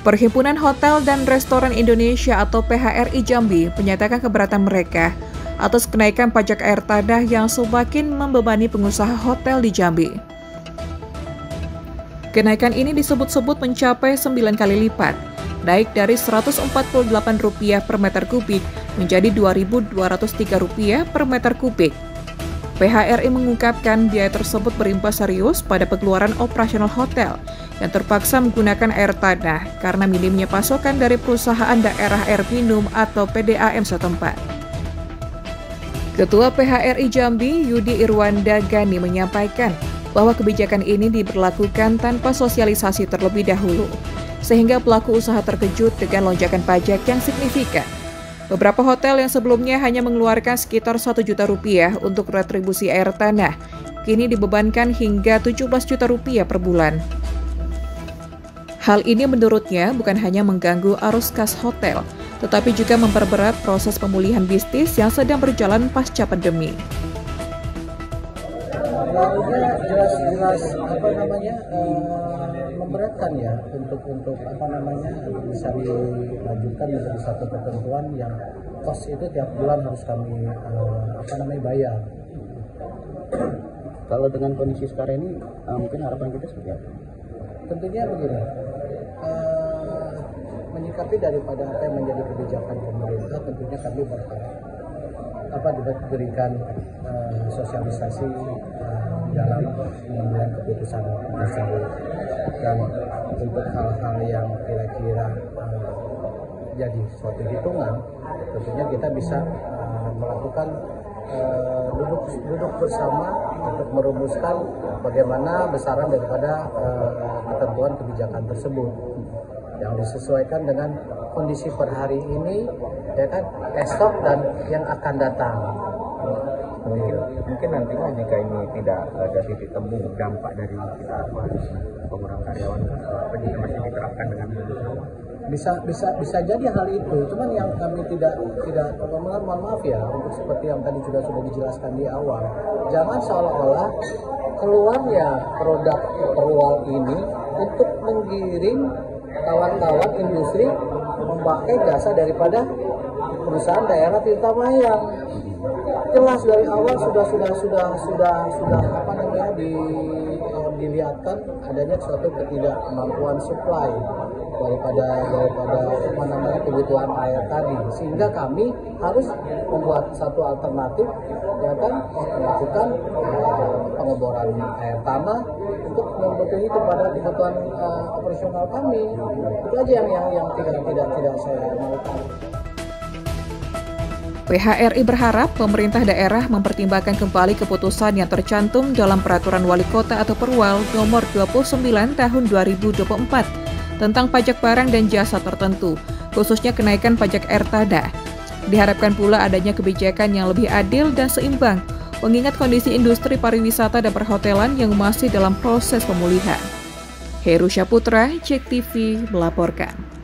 Perhimpunan Hotel dan Restoran Indonesia atau PHRI Jambi menyatakan keberatan mereka atas kenaikan pajak air tanah yang semakin membebani pengusaha hotel di Jambi. Kenaikan ini disebut-sebut mencapai 9 kali lipat, naik dari Rp148 per meter kubik menjadi Rp2.203 per meter kubik. PHRI mengungkapkan biaya tersebut berimbas serius pada pengeluaran operasional hotel yang terpaksa menggunakan air tanah karena minimnya pasokan dari perusahaan daerah air minum atau PDAM setempat. Ketua PHRI Jambi, Yudi Irwanda Gani menyampaikan bahwa kebijakan ini diberlakukan tanpa sosialisasi terlebih dahulu, sehingga pelaku usaha terkejut dengan lonjakan pajak yang signifikan. Beberapa hotel yang sebelumnya hanya mengeluarkan sekitar Rp1 juta untuk retribusi air tanah, kini dibebankan hingga Rp17 juta per bulan. Hal ini menurutnya bukan hanya mengganggu arus kas hotel, tetapi juga memperberat proses pemulihan bisnis yang sedang berjalan pasca pandemi. Jelas memberatkan ya untuk bisa dilanjutkan menjadi satu ketentuan yang kos itu tiap bulan harus kami bayar. Kalau dengan kondisi sekarang ini mungkin harapan kita seperti apa? Tentunya begini, menyikapi daripada apa yang menjadi kebijakan pemerintah, tentunya kami berharap diberikan sosialisasi dalam mengambil keputusan tersebut, dan untuk hal-hal yang kira-kira jadi suatu hitungan, tentunya kita bisa melakukan duduk bersama untuk merumuskan bagaimana besaran daripada ketentuan kebijakan tersebut yang disesuaikan dengan kondisi per hari ini, ya kan, esok dan yang akan datang. Mungkin nantinya jika ini tidak ada titik temu dampak dari kita pengurangan karyawan, apa jika masih diterapkan dengan bisa jadi hal itu. Cuman yang kami tidak mohon maaf ya, untuk seperti yang tadi sudah dijelaskan di awal, jangan seolah-olah keluarnya produk perwal ini untuk menggiring kawan-kawan industri memakai jasa daripada perusahaan daerah Tirta Mayang. Jelas dari awal sudah dilihatkan adanya suatu ketidakmampuan supply daripada kebutuhan air tadi, sehingga kami harus membuat satu alternatif, ya kan, melakukan pengeboran air tanah untuk memenuhi kepada kebutuhan operasional kami. Itu aja yang tidak saya maukan. PHRI berharap pemerintah daerah mempertimbangkan kembali keputusan yang tercantum dalam Peraturan Wali Kota atau Perwal Nomor 29 Tahun 2024 tentang pajak barang dan jasa tertentu, khususnya kenaikan pajak air tanah. Diharapkan pula adanya kebijakan yang lebih adil dan seimbang, mengingat kondisi industri pariwisata dan perhotelan yang masih dalam proses pemulihan. Heru Syaputra, JEK TV melaporkan.